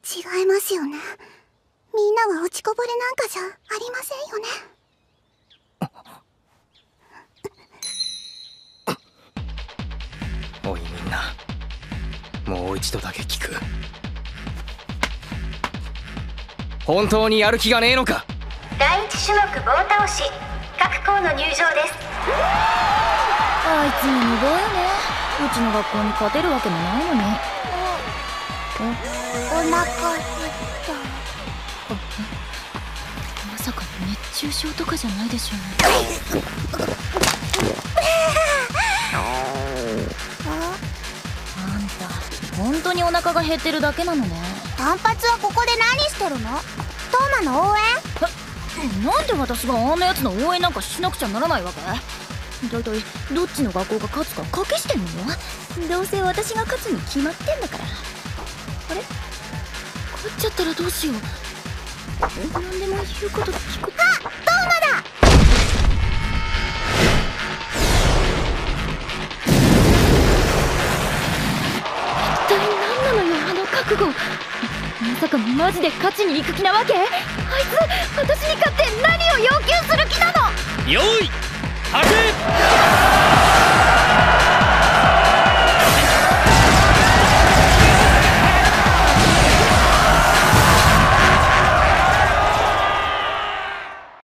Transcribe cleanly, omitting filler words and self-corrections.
違いますよね。みんなは落ちこぼれなんかじゃありませんよね。 おいみんな、もう一度だけ聞く。本当にやる気がねえのか。 第一種目棒倒し、各校の入場です。 あいつも無謀よね。うちの学校に勝てるわけもないのに。 お腹すいた。 まさか熱中症とかじゃないでしょうね。あんた本当にお腹が減ってるだけなのね。 単発はここで何してるの？トーマの応援？ なんで私があんなやつの応援なんかしなくちゃならないわけ？だいたいどっちの学校が勝つか賭けしてんのよ。どうせ私が勝つに決まってんだから。あれ？勝っちゃったらどうしよう。何でも言うこと聞く。 あ、トーマだ！ 一体何なのよあの覚悟。まさかマジで勝ちに行く気なわけ？あいつ私に勝って何を要求する気なの？ 用意、始め。